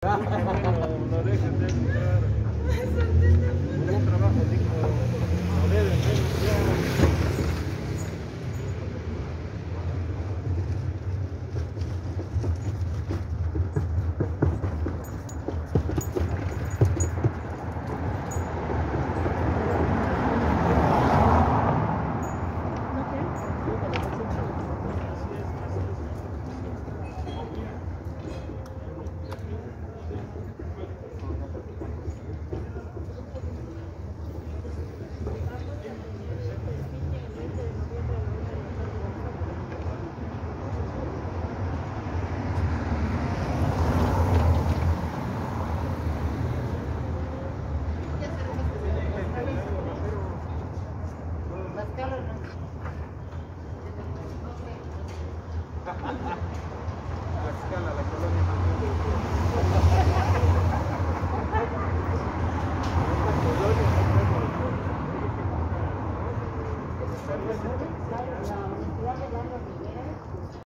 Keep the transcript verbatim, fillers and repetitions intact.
No dejen de entrar. Un trabajo digno. No deben denunciar. Tlaxcala, la colonia más